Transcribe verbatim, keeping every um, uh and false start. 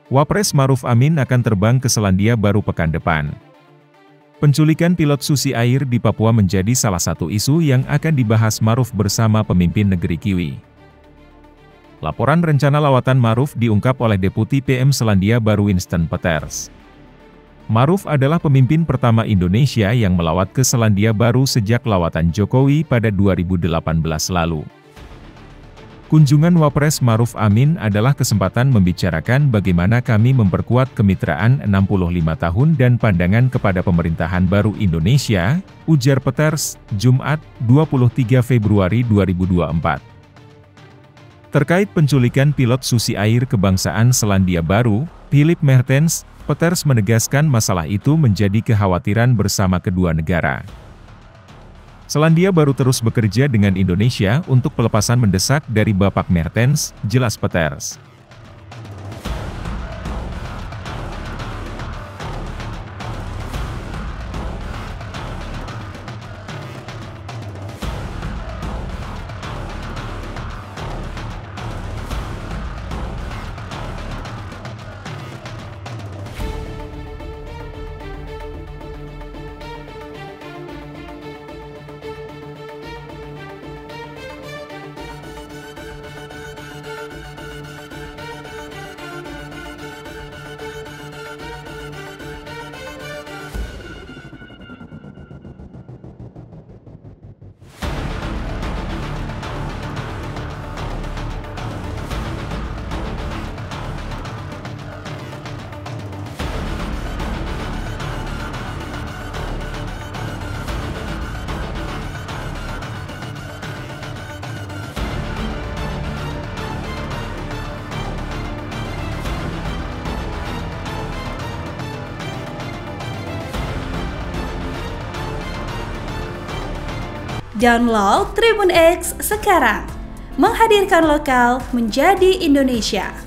Wapres Maruf Amin akan terbang ke Selandia Baru pekan depan. Penculikan pilot Susi Air di Papua menjadi salah satu isu yang akan dibahas Maruf bersama pemimpin negeri Kiwi. Laporan rencana lawatan Maruf diungkap oleh Deputi P M Selandia Baru Winston Peters. Maruf adalah pemimpin pertama Indonesia yang melawat ke Selandia Baru sejak lawatan Jokowi pada dua ribu delapan belas lalu. Kunjungan Wapres Maruf Amin adalah kesempatan membicarakan bagaimana kami memperkuat kemitraan enam puluh lima tahun dan pandangan kepada pemerintahan baru Indonesia, ujar Peters, Jumat, dua puluh tiga Februari dua ribu dua puluh empat. Terkait penculikan pilot Susi Air kebangsaan Selandia Baru, Philip Mertens, Peters menegaskan masalah itu menjadi kekhawatiran bersama kedua negara. Selandia Baru terus bekerja dengan Indonesia untuk pelepasan mendesak dari Bapak Mertens, jelas Peters. Download Tribun X sekarang, menghadirkan lokal menjadi Indonesia.